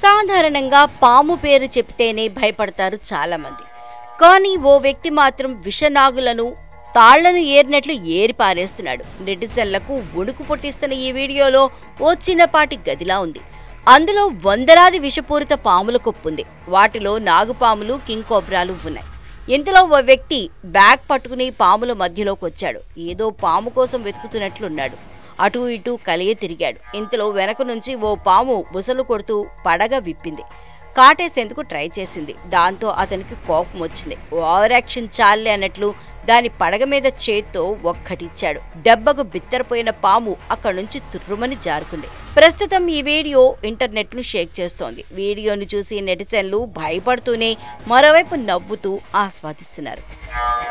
సాధారణంగా పాము పేరు చెప్తేనే భయపడతారు చాలామంది. కానీ ఓ వ్యక్తి మాత్రం విషనాగులను తాళ్లను ఏరినట్లు ఏరి పారేస్తున్నాడు. నెటిజన్లకు వణుకు పుట్టిస్తున్న ఈ వీడియోలో ఓ చిన్నపాటి గదిలా ఉంది. అందులో వందలాది విషపూరిత పాముల కొప్పుంది. వాటిలో నాగుపాములు, కింగ్ కోబ్రాలు ఉన్నాయి. ఇంతలో ఓ వ్యక్తి బ్యాగ్ పట్టుకుని పాముల మధ్యలోకి వచ్చాడు. ఏదో పాము కోసం వెతుకుతున్నట్లున్నాడు. అటూ ఇటూ కలిగే తిరిగాడు. ఇంతలో వెనక నుంచి ఓ పాము బుసలు కొడుతూ పడగ విప్పింది. కాటేసేందుకు ట్రై చేసింది. దాంతో అతనికి కోపం వచ్చింది. ఓవర్ యాక్షన్ చాలే అన్నట్లు దాని పడగ మీద చేత్తో ఒక్కటిచ్చాడు. దెబ్బకు బిత్తరపోయిన పాము అక్కడి నుంచి తుర్రుమని జారుకుంది. ప్రస్తుతం ఈ వీడియో ఇంటర్నెట్ను షేక్ చేస్తోంది. వీడియోను చూసి నెటిజన్లు భయపడుతూనే మరోవైపు నవ్వుతూ ఆస్వాదిస్తున్నారు.